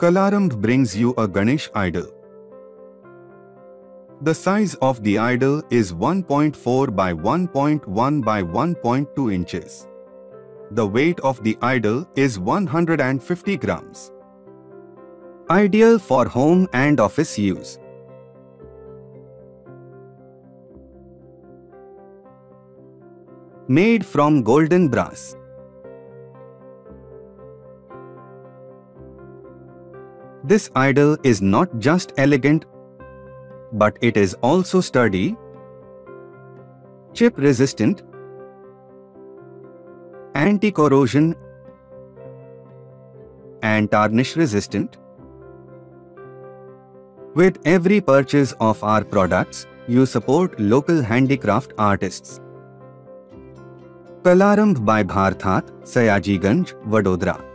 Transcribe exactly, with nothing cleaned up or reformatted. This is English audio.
Kalaramb brings you a Ganesh idol. The size of the idol is one point four by one point one by one point two inches. The weight of the idol is one hundred fifty grams. Ideal for home and office use. Made from golden brass. This idol is not just elegant, but it is also sturdy, chip resistant, anti-corrosion, and tarnish resistant. With every purchase of our products, you support local handicraft artists. Kalaramb by Bharthat, Sayajiganj, Vadodara.